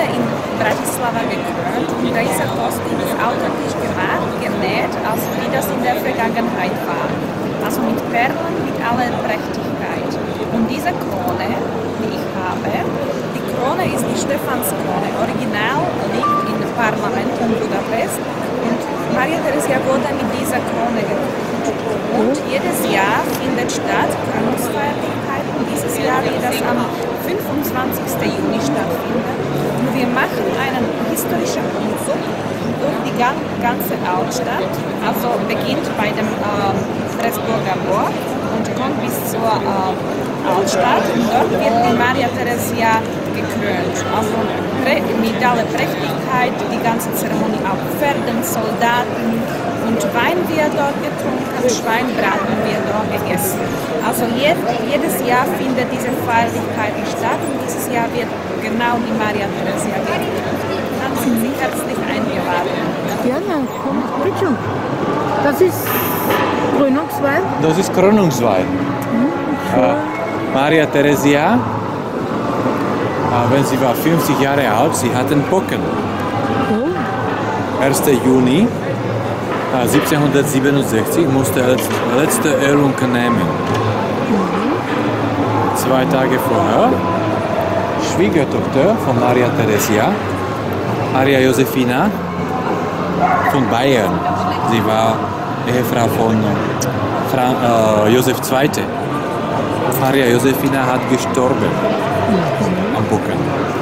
Krone in Bratislava gekrönt und dieser Kostüm ist authentisch gemacht, genäht, also wie das in der Vergangenheit war. Also mit Perlen, mit aller Prächtigkeit. Und diese Krone, die ich habe, die Krone ist die Stephanskrone. Original liegt im Parlament in Budapest und Maria Theresia wurde mit dieser Krone gekrönt. Und jedes Jahr findet statt Krönungsfeierlichkeiten. Dieses Jahr wird das am 25. Juni stattfinden. Und wir machen einen historischen Umzug durch die ganze Altstadt. Also beginnt bei dem Pressburger Burg und kommt bis zur Altstadt. Und dort wird die Maria Theresia gekrönt. Also mit aller Prächtigkeit, die ganze Zeremonie auf Pferden, Soldaten und Wein wird dort getrunken, Schweinbraten wird dort gegessen. Also jedes Jahr findet diese Feierlichkeit statt und dieses Jahr wird genau die Maria Theresia gekrönt. Dann sind Sie herzlich eingeladen. Gerne, komm, bitte. Das ist Krönungswein? Das ist Krönungswein. Maria Theresia, wenn sie war 50 Jahre alt, sie hatte einen Pocken. 1. Juni 1767 musste er letzte Ölung nehmen. 2 Tage vorher, Schwiegertochter von Maria Theresia, Maria Josefina von Bayern. Sie war Ehefrau von Josef II. Maria Josefina hat gestorben am Pocken.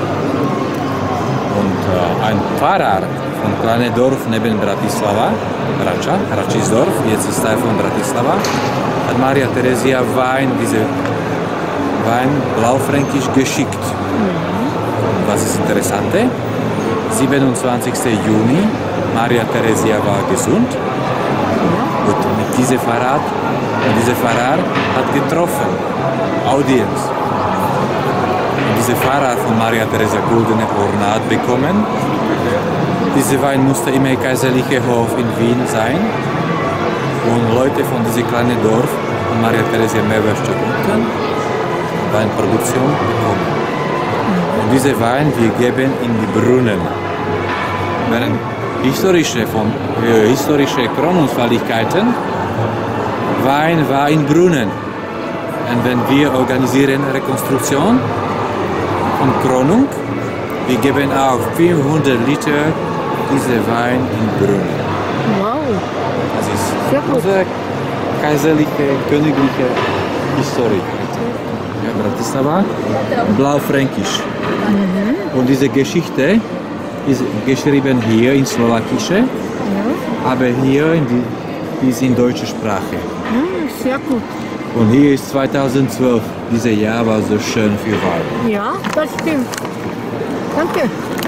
Und ein Pfarrer von kleinem Dorf neben Bratislava, Račísdorf, jetzt ist Teil von Bratislava, hat Maria Theresia diese Wein blaufränkisch geschickt. Was ist interessant? 27. Juni, Maria Theresia war gesund und dieser Pfarrer hat getroffen, Audienz. Und dieser Pfarrer von Maria Theresia goldene Ornat bekommen. Dieser Wein musste im kaiserlichen Hof in Wien sein und Leute von diesem kleinen Dorf von Maria Theresia Meerwerkstatt unten Weinproduktion bekommen. Und diese Wein wir geben in die Brunnen. Während historische Krönungsfeierlichkeiten Wein war in Brunnen. Und wenn wir organisieren Rekonstruktion von Krönung, wir geben auch 400 Liter diese Wein in Brunnen. Wow. Das ist unsere kaiserliche, königliche Historie. Ja, Bratislava, blaufränkisch. Und diese Geschichte ist geschrieben hier in Slowakische, aber hier ist in deutscher Sprache. Sehr gut. Und hier ist 2012, dieses Jahr war so schön für Wein. Ja, das stimmt. Danke.